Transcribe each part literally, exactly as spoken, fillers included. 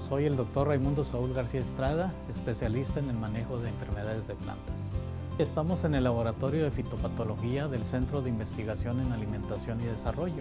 Soy el doctor Raimundo Saúl García Estrada, especialista en el manejo de enfermedades de plantas. Estamos en el Laboratorio de Fitopatología del Centro de Investigación en Alimentación y Desarrollo.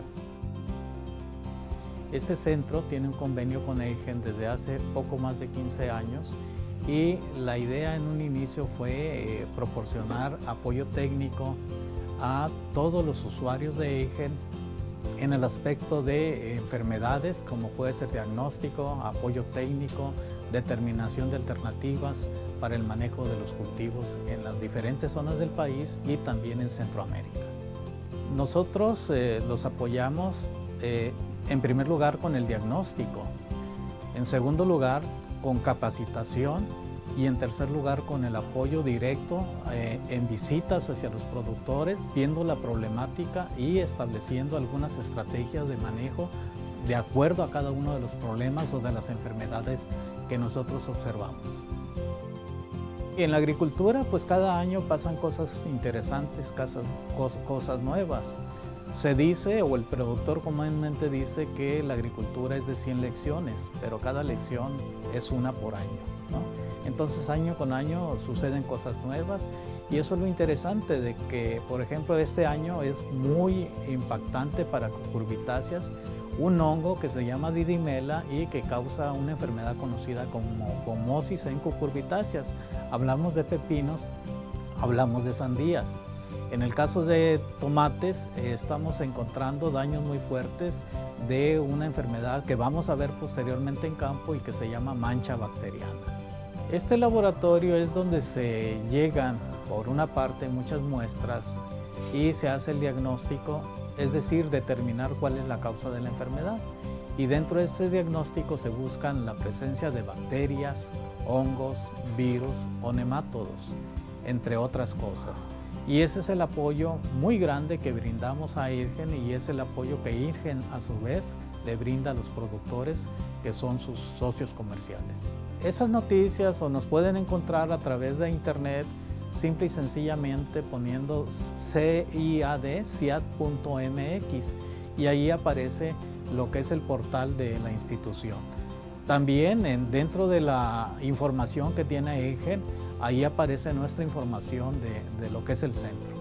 Este centro tiene un convenio con EIGEN desde hace poco más de quince años y la idea en un inicio fue eh, proporcionar apoyo técnico a todos los usuarios de EIGEN en el aspecto de enfermedades, como puede ser diagnóstico, apoyo técnico, determinación de alternativas para el manejo de los cultivos en las diferentes zonas del país y también en Centroamérica. Nosotros eh, los apoyamos eh, en primer lugar con el diagnóstico, en segundo lugar con capacitación y en tercer lugar con el apoyo directo eh, en visitas hacia los productores, viendo la problemática y estableciendo algunas estrategias de manejo de acuerdo a cada uno de los problemas o de las enfermedades que nosotros observamos. Y en la agricultura, pues cada año pasan cosas interesantes, cosas, cosas nuevas. Se dice, o el productor comúnmente dice, que la agricultura es de cien lecciones, pero cada lección es una por año, ¿no? Entonces, año con año suceden cosas nuevas y eso es lo interesante de que, por ejemplo, este año es muy impactante para cucurbitáceas, un hongo que se llama didimela y que causa una enfermedad conocida como gomosis en cucurbitáceas. Hablamos de pepinos, hablamos de sandías. En el caso de tomates, eh, estamos encontrando daños muy fuertes de una enfermedad que vamos a ver posteriormente en campo y que se llama mancha bacteriana. Este laboratorio es donde se llegan, por una parte, muchas muestras y se hace el diagnóstico, es decir, determinar cuál es la causa de la enfermedad. Y dentro de este diagnóstico se buscan la presencia de bacterias, hongos, virus o nemátodos, entre otras cosas. Y ese es el apoyo muy grande que brindamos a EIGEN y es el apoyo que EIGEN a su vez le brinda a los productores que son sus socios comerciales. Esas noticias o nos pueden encontrar a través de internet simple y sencillamente poniendo C I A D, ciad punto M X y ahí aparece lo que es el portal de la institución. También en, dentro de la información que tiene EIGEN, ahí aparece nuestra información de, de lo que es el centro.